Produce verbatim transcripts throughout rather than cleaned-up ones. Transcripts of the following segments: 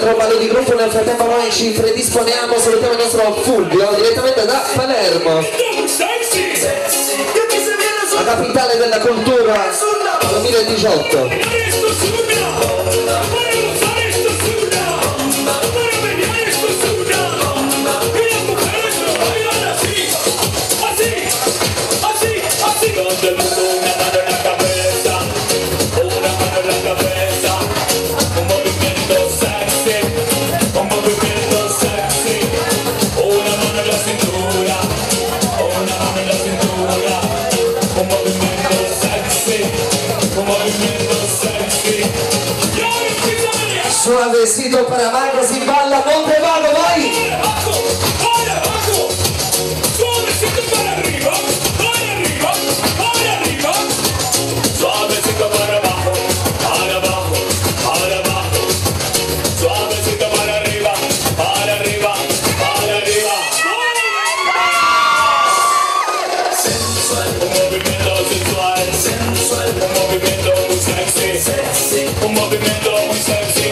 altro ballo di gruppo. Nel frattempo noi ci predisponiamo, salutiamo il nostro Fulvio direttamente da Palermo, la capitale della cultura duemiladiciotto. Suavecito para abajo, si balla Montevago, vai! Suavecito para arriba, para arriba, para arriba. Suavecito para abajo, para abajo, para abajo. Suavecito para arriba, para arriba, para arriba. Sensual, un movimiento sensual, sensual, un movimiento muy sexy, sexy, un movimiento muy sexy.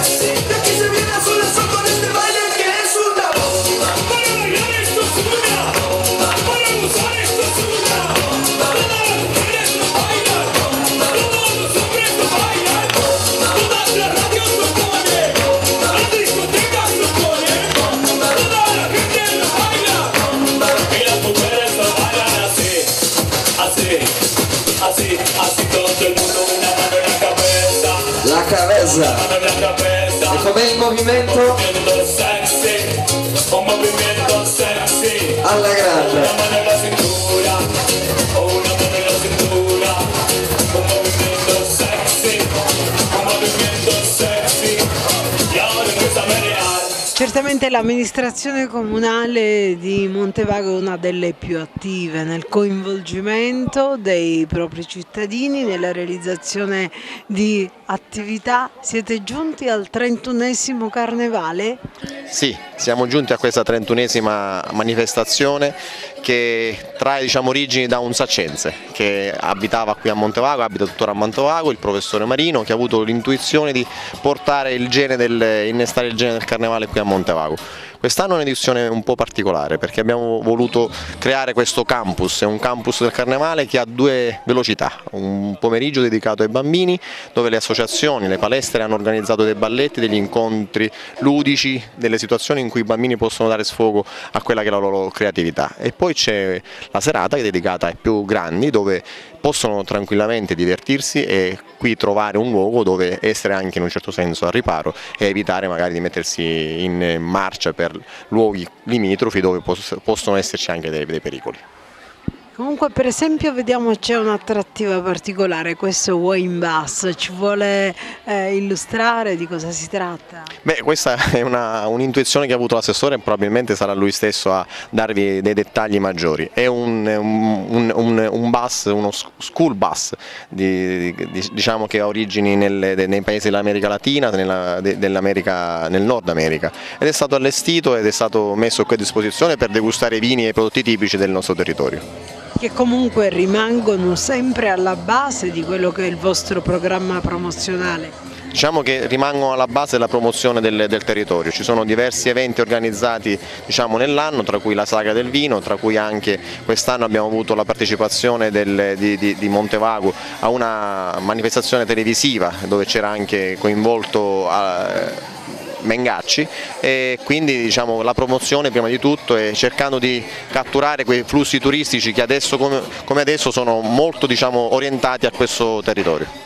La cabeza. E com'è il movimento? Alla grande. Certamente l'amministrazione comunale di Montevago è una delle più attive nel coinvolgimento dei propri cittadini nella realizzazione di attività. Siete giunti al trentunesimo carnevale? Sì, siamo giunti a questa trentunesima manifestazione che trae, diciamo, origini da un saccense che abitava qui a Montevago, abita tuttora a Montevago, il professore Marino, che ha avuto l'intuizione di portare il gene del, innestare il gene del carnevale qui a Montevago. Quest'anno è un'edizione un po' particolare perché abbiamo voluto creare questo campus, è un campus del carnevale che ha due velocità, un pomeriggio dedicato ai bambini dove le associazioni, le palestre hanno organizzato dei balletti, degli incontri ludici, delle situazioni in cui i bambini possono dare sfogo a quella che è la loro creatività, e poi c'è la serata che è dedicata ai più grandi dove possono tranquillamente divertirsi e qui trovare un luogo dove essere anche in un certo senso al riparo e evitare magari di mettersi in marcia per luoghi limitrofi dove possono esserci anche dei, dei pericoli. Comunque, per esempio, vediamo c'è un'attrattiva particolare, questo wine bus, ci vuole eh, illustrare di cosa si tratta? Beh, questa è un'intuizione che ha avuto l'assessore e probabilmente sarà lui stesso a darvi dei dettagli maggiori. È un, un, un, un bus, uno school bus, di, di, diciamo che ha origini nel, nei paesi dell'America Latina, nella, dell'America, nel Nord America, ed è stato allestito ed è stato messo qui a disposizione per degustare i vini e i prodotti tipici del nostro territorio, che comunque rimangono sempre alla base di quello che è il vostro programma promozionale. Diciamo che rimangono alla base della promozione del, del territorio, ci sono diversi eventi organizzati, diciamo, nell'anno, tra cui la Sagra del Vino, tra cui anche quest'anno abbiamo avuto la partecipazione del, di, di, di Montevago a una manifestazione televisiva dove c'era anche coinvolto eh, Mengacci, e quindi, diciamo, la promozione prima di tutto è cercando di catturare quei flussi turistici che adesso come, come adesso sono molto, diciamo, orientati a questo territorio.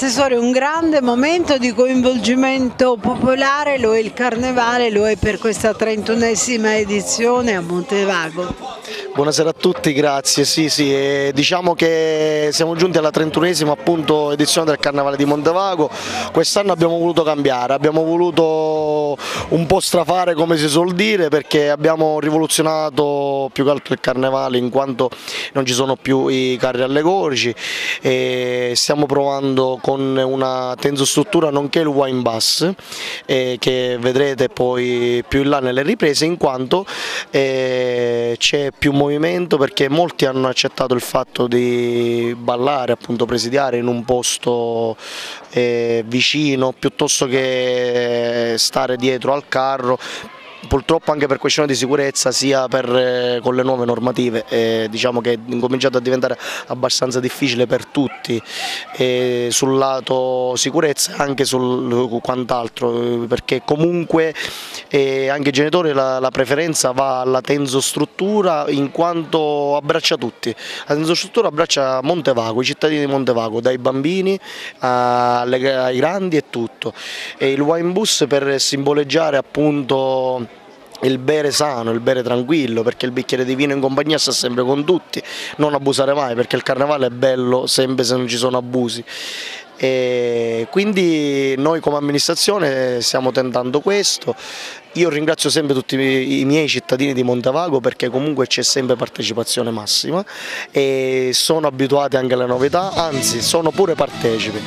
Assessore, un grande momento di coinvolgimento popolare lo è il Carnevale, lo è per questa trentunesima edizione a Montevago. Buonasera a tutti, grazie. Sì, sì, eh, diciamo che siamo giunti alla trentunesima appunto edizione del Carnevale di Montevago. Quest'anno abbiamo voluto cambiare, abbiamo voluto un po' strafare, come si suol dire, perché abbiamo rivoluzionato più che altro il Carnevale, in quanto non ci sono più i carri allegorici e stiamo provando con una tensostruttura nonché il wine bus, eh, che vedrete poi più in là nelle riprese, in quanto eh, c'è più movimento, perché molti hanno accettato il fatto di ballare, appunto presidiare in un posto eh, vicino piuttosto che stare dietro al carro. Purtroppo anche per questione di sicurezza, sia per, eh, con le nuove normative, eh, diciamo che è incominciato a diventare abbastanza difficile per tutti, eh, sul lato sicurezza e anche sul quant'altro, perché comunque eh, anche i genitori la, la preferenza va alla tensostruttura, in quanto abbraccia tutti. La tensostruttura abbraccia Montevago, i cittadini di Montevago, dai bambini alle, ai grandi e tutto. E il wine bus per simboleggiare appunto il bere sano, il bere tranquillo, perché il bicchiere di vino in compagnia sta sempre con tutti, non abusare mai, perché il Carnevale è bello sempre se non ci sono abusi. E quindi noi come amministrazione stiamo tentando questo. Io ringrazio sempre tutti i miei cittadini di Montevago, perché comunque c'è sempre partecipazione massima e sono abituati anche alle novità, anzi sono pure partecipi.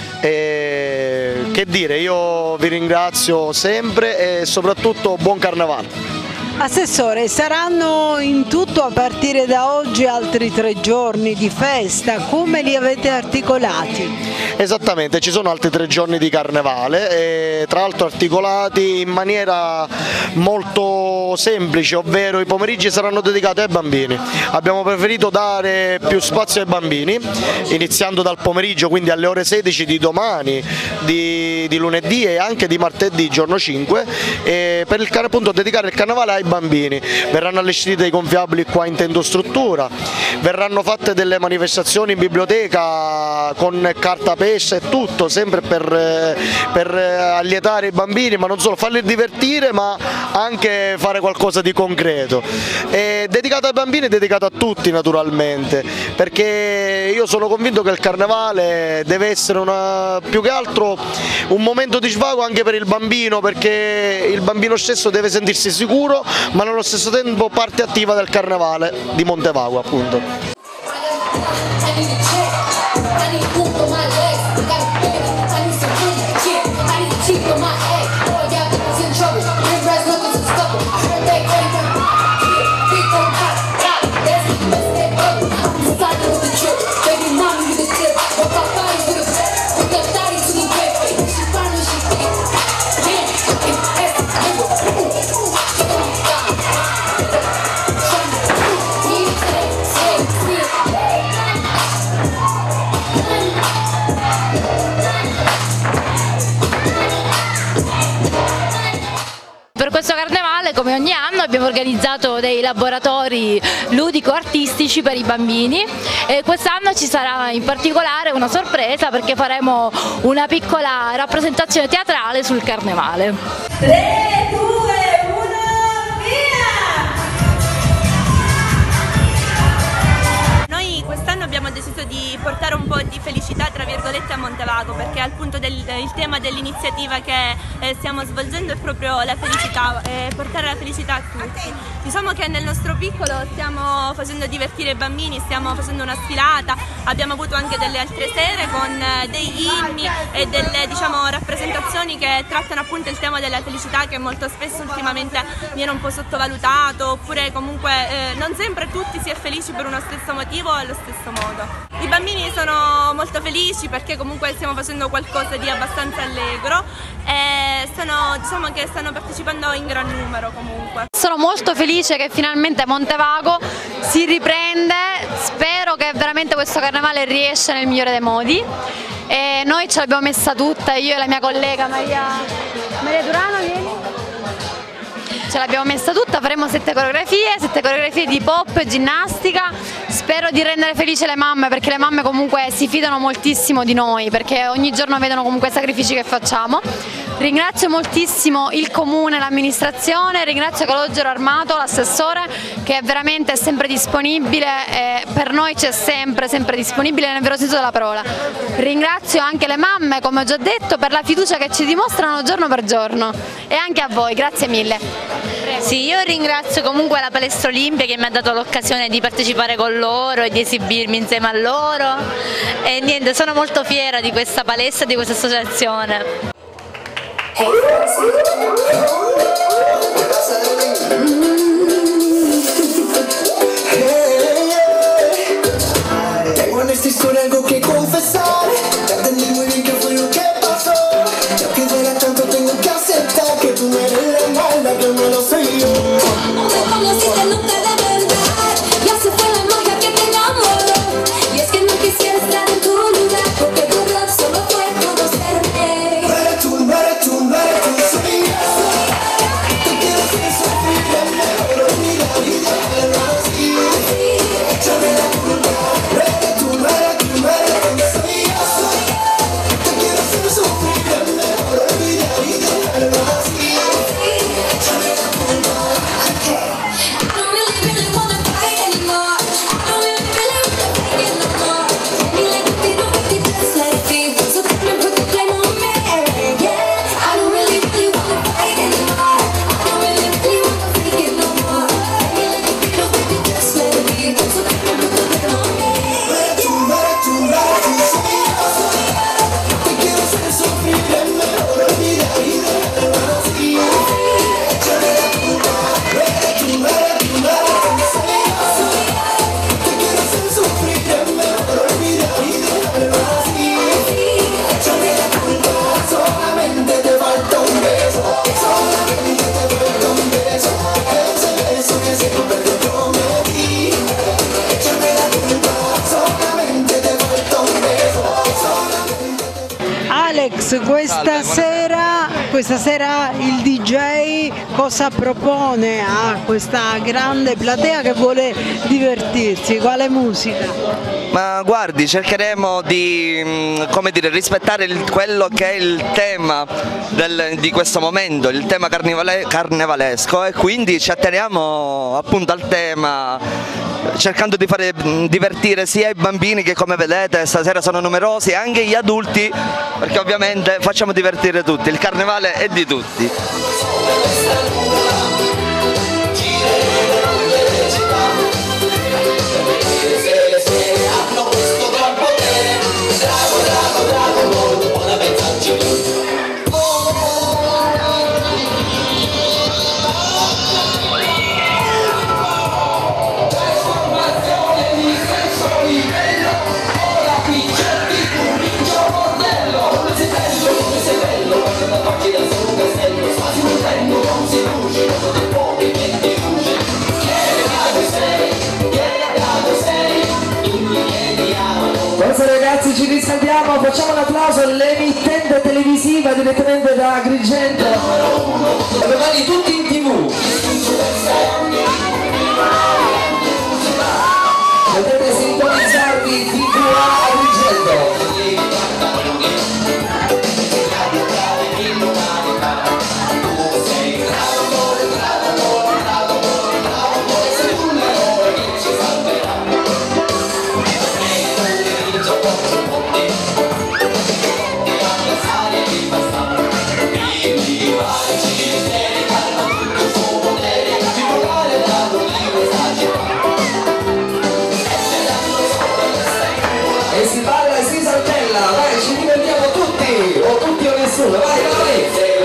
E che dire, io vi ringrazio sempre e soprattutto buon Carnevale. Assessore, saranno in tutto a partire da oggi altri tre giorni di festa, come li avete articolati? Esattamente, ci sono altri tre giorni di Carnevale, e tra l'altro articolati in maniera molto semplice, ovvero i pomeriggi saranno dedicati ai bambini. Abbiamo preferito dare più spazio ai bambini, iniziando dal pomeriggio, quindi alle ore sedici di domani, di, di lunedì e anche di martedì, giorno cinque, e per il, appunto, dedicare il Carnevale ai bambini. Verranno allestiti dei gonfiabili qua in tendostruttura, verranno fatte delle manifestazioni in biblioteca con carta pesce e tutto, sempre per, per allietare i bambini, ma non solo, farli divertire ma anche fare qualcosa di concreto. È dedicato ai bambini e dedicato a tutti naturalmente, perché io sono convinto che il Carnevale deve essere una, più che altro un momento di svago anche per il bambino, perché il bambino stesso deve sentirsi sicuro, ma nello stesso tempo parte attiva del Carnevale di Montevago appunto. Per questo Carnevale, come ogni anno, abbiamo organizzato dei laboratori ludico-artistici per i bambini e quest'anno ci sarà in particolare una sorpresa, perché faremo una piccola rappresentazione teatrale sul Carnevale. tre, due, uno, via! Noi quest'anno abbiamo deciso di portare un po' di felicità tra virgolette a Montevago, perché appunto del, il tema dell'iniziativa che eh, stiamo svolgendo è proprio la felicità, eh, portare la felicità a tutti. Diciamo che nel nostro piccolo stiamo facendo divertire i bambini, stiamo facendo una sfilata, abbiamo avuto anche delle altre sere con eh, degli inni e delle, diciamo, rappresentazioni che trattano appunto il tema della felicità, che molto spesso ultimamente viene un po' sottovalutato, oppure comunque eh, non sempre tutti si è felici per uno stesso motivo o allo stesso modo. I bambini sono molto felici perché comunque stiamo facendo qualcosa di abbastanza allegro e stanno, diciamo che stanno partecipando in gran numero comunque. Sono molto felice che finalmente Montevago si riprende, spero che veramente questo Carnevale riesce nel migliore dei modi e noi ce l'abbiamo messa tutta, io e la mia collega Maria, Maria Durano, vieni. ce l'abbiamo messa tutta, faremo sette coreografie, sette coreografie di pop, ginnastica. Spero di rendere felice le mamme, perché le mamme comunque si fidano moltissimo di noi, perché ogni giorno vedono comunque i sacrifici che facciamo. Ringrazio moltissimo il comune, l'amministrazione, ringrazio Calogero Armato, l'assessore, che è veramente sempre disponibile e per noi c'è sempre, sempre disponibile nel vero senso della parola. Ringrazio anche le mamme, come ho già detto, per la fiducia che ci dimostrano giorno per giorno, e anche a voi, grazie mille. Sì, io ringrazio comunque la Palestra Olimpia che mi ha dato l'occasione di partecipare con loro e di esibirmi insieme a loro, e niente, sono molto fiera di questa palestra e di questa associazione. Tengo en esta historia algo que confesar. Ya entendí muy bien qué fue lo que pasó. Ya que duele tanto tengo que aceptar que tú eres la mala, que no lo soy yo. No te conociste nunca de verdad, ya se fue la magia que te enamoró. Y es que no quisiera estar en tu lugar, porque tu error solo fue conocerme. No eres tú, no eres tú, no eres tú, soy yo. Te quiero sin sufrir, es mejor olvidar y dejarlo así. Échame la culpa. No eres tú, no eres tú, no eres tú, soy yo. Te quiero sin sufrir, es mejor olvidar y dejarlo así. Échame la culpa. I don't really, really wanna fight anymore. I don't really, really wanna fight anymore. Me like if you don't want it just like me. So come and put the blame on me, yeah. I don't really, really wanna fight anymore. I don't really, really wanna fake it no more. Me like if you don't want it just like me. So come and put the blame on me. No eres tú, no eres tú, no eres tú, soy yo. Te quiero sin sufrir, es mejor olvidar y dejarlo así. Échame la culpa. No eres tú, no eres tú, no eres tú, soy yo. Te quiero sin sufrir, es mejor olvidar y dejarlo así. Échame la culpa. Solamente te falta un beso. Solamente te falta un beso. Ese beso que siempre te prometí. Échame la culpa. Solamente te falta un beso. Solamente te Alex, questa sera, questa sera il D J cosa propone a questa grande platea che vuole divertirsi? Quale musica? Ma guardi, cercheremo di mh, come dire, rispettare il- quello che è il tema del- di questo momento, il tema carnevale- carnevalesco, e quindi ci atteniamo appunto al tema, cercando di fare mh, divertire sia i bambini che, come vedete, stasera sono numerosi, e anche gli adulti, perché ovviamente facciamo divertire tutti, il carnevale è di tutti. Forza ragazzi, ci riscaldiamo, facciamo un applauso all'emittente televisiva direttamente da Agrigento. E domani tutti in tv. Potete sintonizzarvi T V A Agrigento. E si balla e si saltella, vai, ci divertiamo tutti, o tutti o nessuno, vai, vai!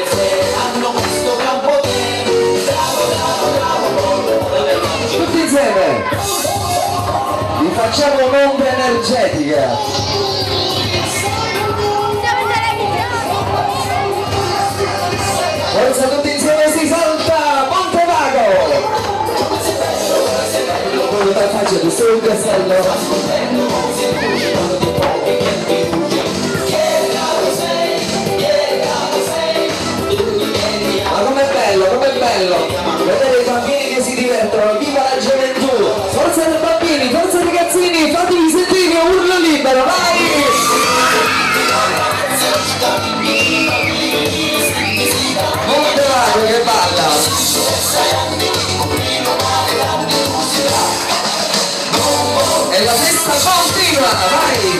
Tutti insieme! Vi facciamo un'onda energetica! Forza, tutti insieme si salta! Montevago! Quello da faccia, solo un castello! Ma com'è bello, com'è bello! bellissima, vai!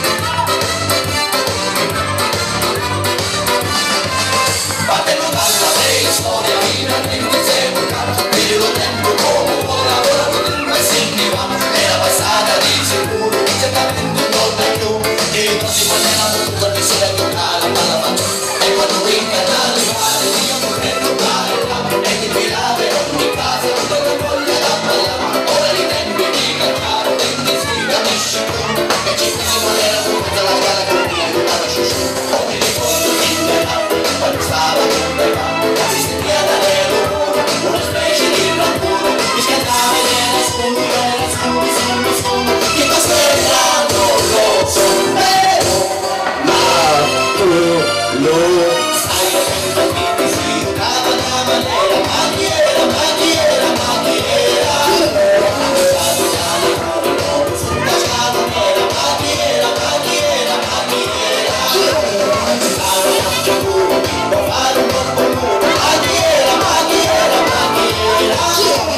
Partendo dalla preistoria finalmente siamo nati, il tempo come ora, ora potrebbe essere era passata di sicuro, certamente un torna più, e i nostri parleranno tutto il sole a giocare, ma la faccio, e quando vinca dalle mare, io vorrei giocare là, e ti filare ogni casa, dove voglia da ballare, ora i tempi di cantare, quindi si capisce tu, e ci siamo nella tutta la gara con Dio, la sciusciù, ogni ricordo di verano, quando stava con me, si sentiva da loro, una specie di rampuro, mi scattava nera scuro, era scuro, scuro, scuro, che cos'era non lo so, vero, ma tu lo sai, che mi si giocava da maniera, ma chi era, ma chi era, ma chi era, stato già nel cuore, non sul cascato nera, ma chi era, ma chi era, ma chi era, stavo in sicuro, può fare un po' polmone, ma chi era, ma chi era, ma chi era.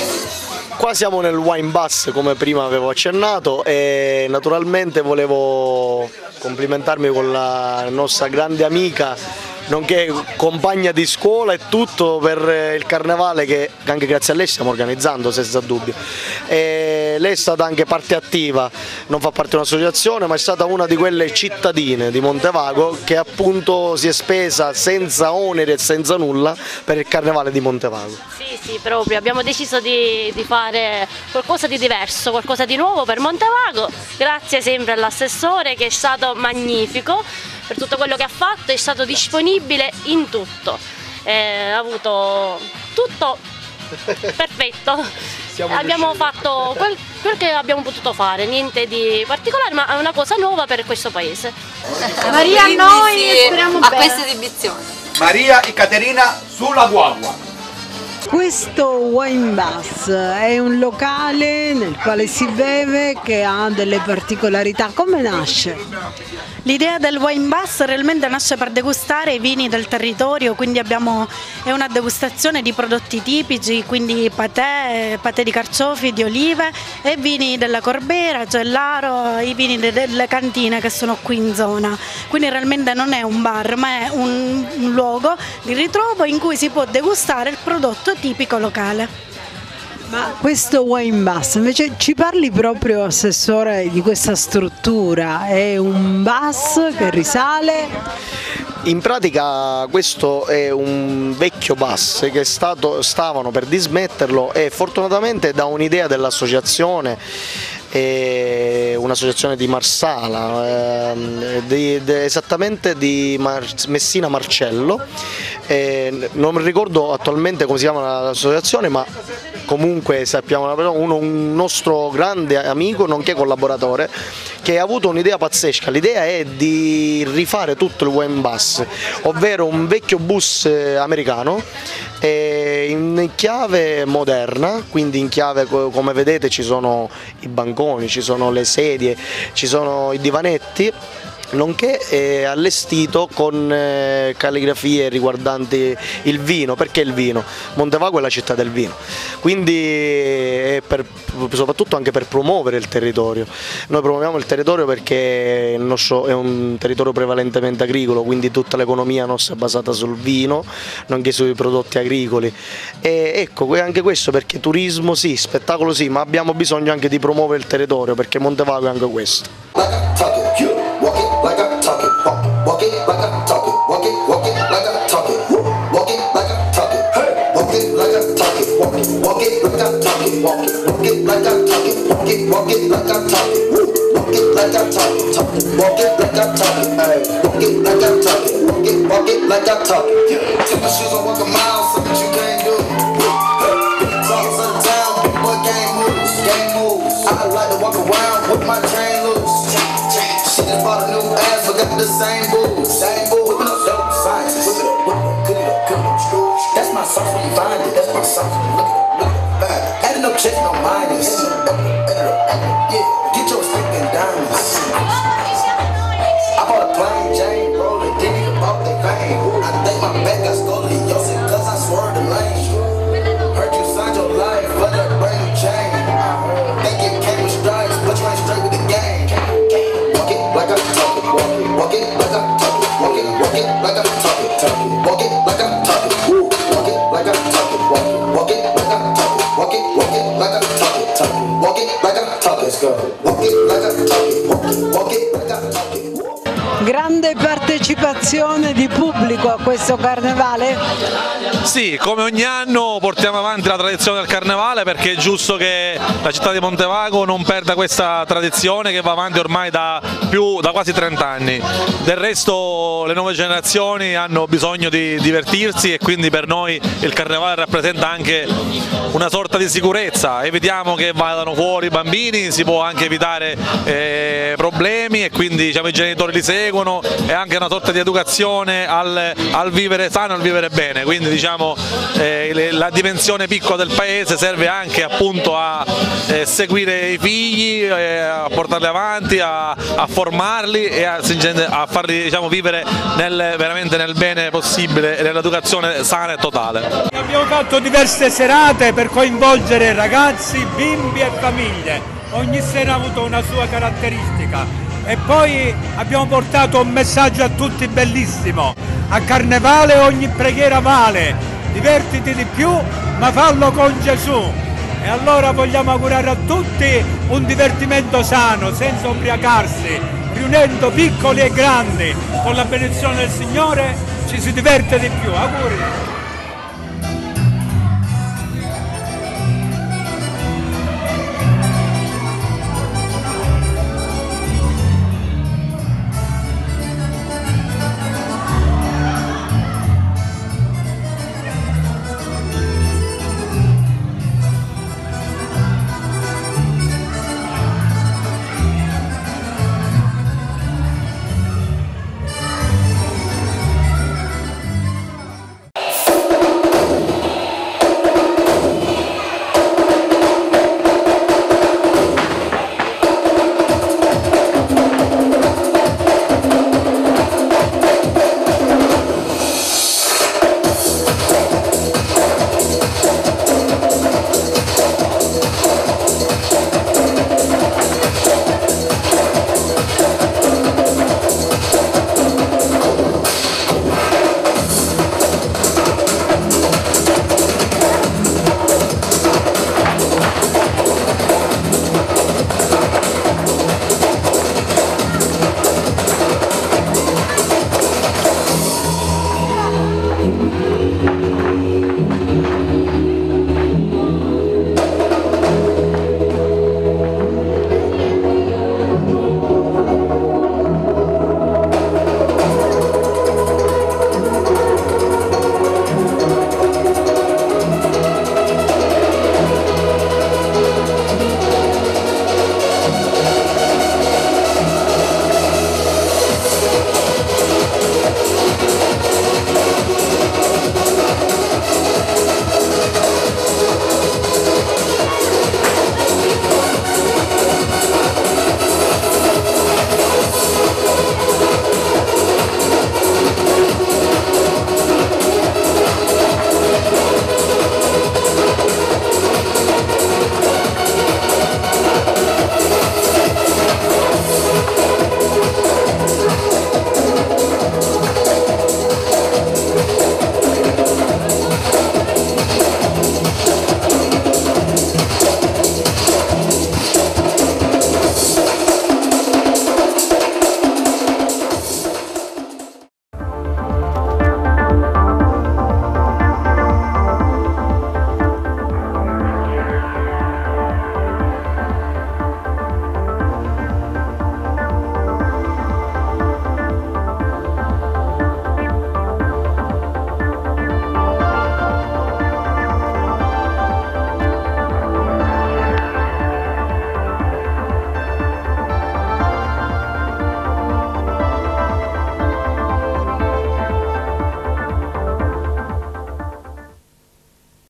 Qua siamo nel Wine Bus, come prima avevo accennato, e naturalmente volevo complimentarmi con la nostra grande amica, nonché compagna di scuola e tutto per il carnevale che anche grazie a lei stiamo organizzando senza dubbio. E lei è stata anche parte attiva, non fa parte di un'associazione, ma è stata una di quelle cittadine di Montevago che appunto si è spesa senza oneri e senza nulla per il carnevale di Montevago. Sì, sì, proprio, abbiamo deciso di, di fare qualcosa di diverso, qualcosa di nuovo per Montevago, grazie sempre all'assessore che è stato magnifico per tutto quello che ha fatto, è stato disponibile in tutto, eh, ha avuto tutto perfetto, abbiamo fatto quel, quel che abbiamo potuto fare, niente di particolare, ma è una cosa nuova per questo paese. Maria, a noi speriamo a questa esibizione. Maria e Caterina sulla guagua. Questo Wine Bus è un locale nel quale si beve che ha delle particolarità. Come nasce? L'idea del Wine Bus realmente nasce per degustare i vini del territorio, quindi abbiamo, è una degustazione di prodotti tipici, quindi patè, patè di carciofi, di olive e vini della Corbera, Gellaro, i vini de, delle cantine che sono qui in zona. Quindi realmente non è un bar, ma è un, un luogo di ritrovo in cui si può degustare il prodotto tipico locale. Ma questo Wine Bus, invece ci parli proprio, Assessore, di questa struttura, è un bus che risale? In pratica questo è un vecchio bus che è stato, stavano per dismetterlo e fortunatamente da un'idea dell'associazione, un'associazione di Marsala, eh, di, di, esattamente di Mar Messina Marcello, eh, non ricordo attualmente come si chiama l'associazione, ma comunque sappiamo uno, un nostro grande amico nonché collaboratore che ha avuto un'idea pazzesca. L'idea è di rifare tutto il Wine Bus, ovvero un vecchio bus americano in chiave moderna, quindi in chiave, come vedete, ci sono i banconi, ci sono le sedie, ci sono i divanetti, nonché è allestito con eh, calligrafie riguardanti il vino. Perché il vino? Montevago è la città del vino, quindi è per, soprattutto anche per promuovere il territorio. Noi promuoviamo il territorio perché il nostro è un territorio prevalentemente agricolo, quindi tutta l'economia nostra è basata sul vino, nonché sui prodotti agricoli. E ecco, anche questo perché turismo sì, spettacolo sì, ma abbiamo bisogno anche di promuovere il territorio, perché Montevago è anche questo. Like I talk it, walk, walk it like I talk it, walk it, walk it like I talk it, walk it like I talk it, hey, walk it like I talk it, walk it, walk it like I talk it, walk it, walk it like I talk it, walk it, walk it like I talk it, walk it like I talk it, talk it, walk it like I talk it, hey, walk it like I talk it, walk it, walk it like I talk it. Take my shoes and walk a mile, something you can't do. Talk to the town, big boy gang moves, gang moves. I like to walk around with my chain loose. She just bought a new ass, but got the same booze, same booze. Whipping up dope science, whip it up, whip it up, cook it up, cook it up. That's my sauce when you find it, that's my sauce. Look it up, look it up, bad. Adding up checks, no minus. Yeah, get your stinking diamonds. I bought a plain Jane, rollin', didn't even bought the vein. I think my back got scoliosis, cause I swerved the lane. Heard you signed your life for that brand new chain. Think it came with stripes, but you ain't straight with the game. a questo carnevale? Sì, come ogni anno portiamo avanti la tradizione del carnevale perché è giusto che la città di Montevago non perda questa tradizione che va avanti ormai da, più, da quasi trenta anni. Del resto le nuove generazioni hanno bisogno di divertirsi e quindi per noi il carnevale rappresenta anche una sorta di sicurezza, evitiamo che vadano fuori i bambini, si può anche evitare eh, problemi e quindi diciamo, i genitori li seguono, è anche una sorta di educazione al, al vivere sano, al vivere bene, quindi diciamo eh, la dimensione piccola del paese serve anche appunto a eh, seguire i figli, eh, a portarli avanti, a, a formarli e a, a farli diciamo, vivere nel, veramente nel bene possibile e nell'educazione sana e totale. Abbiamo fatto diverse serate per coinvolgere ragazzi, bimbi e famiglie, ogni sera ha avuto una sua caratteristica e poi abbiamo portato un messaggio a tutti bellissimo: a Carnevale ogni preghiera vale, divertiti di più ma fallo con Gesù. E allora vogliamo augurare a tutti un divertimento sano, senza ubriacarsi, riunendo piccoli e grandi, con la benedizione del Signore ci si diverte di più. Auguri!